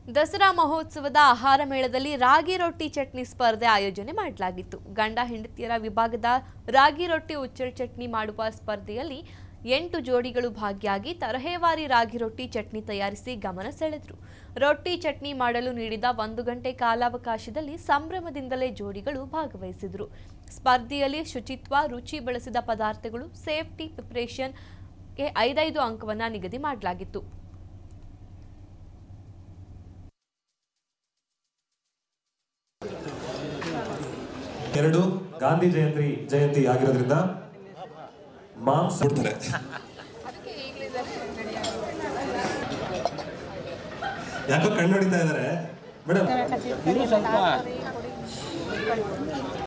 ದಸರಾ ಮಹೋತ್ಸವದ ಆಹಾರ ಮೇಳದಲ್ಲಿ ರಾಗಿ ರೊಟ್ಟಿ ಚಟ್ನಿ ಸ್ಪರ್ಧೆ ಆಯೋಜನೆ ಮಾಡಲಾಗಿತ್ತು. ಗಂಡ ಹೆಂಡತಿಯರ ವಿಭಾಗದ ರಾಗಿ ರೊಟ್ಟಿ ಉಚ್ಚರ್ ಚಟ್ನಿ ಮಾಡುವ ಸ್ಪರ್ಧೆಯಲ್ಲಿ 8 ಜೋಡಿಗಳು ಭಾಗಿಯಾಗಿ ತರಹೇವಾರಿ ರಾಗಿ ರೊಟ್ಟಿ ಚಟ್ನಿ ತಯಾರಿಸಿ ಗಮನ ಸೆಳೆದರು. ರೊಟ್ಟಿ ಚಟ್ನಿ ಮಾಡಲು ನೀಡಿದ 1 ಗಂಟೆ ಕಾಲಾವಕಾಶದಲ್ಲಿ ಸಂಭ್ರಮದಿಂದಲೇ ಜೋಡಿಗಳು ಭಾಗವಹಿಸಿದರು. ಸ್ಪರ್ಧೆಯಲ್ಲಿ ಶುಚಿತ್ವ, ರುಚಿ, ಬಳಸಿದ ಪದಾರ್ಥಗಳು, ಸೇಫ್ಟಿ ಪ್ರಿಪರೇಷನ್ಗೆ 5 ಅಂಕವನ್ನು ನಿಗದಿ ಮಾಡಲಾಗಿತ್ತು. ಎರಡು ಗಾಂಧಿ ಜಯಂತಿ ಆಗಿರೋದ್ರಿಂದ ಮಾಂಸ ಕೊಡ್ತಾರೆ. ಯಾಕೋ ಕಣ್ಣು ಹೊಡಿತಾ ಇದ್ದಾರೆ ಮೇಡಮ್.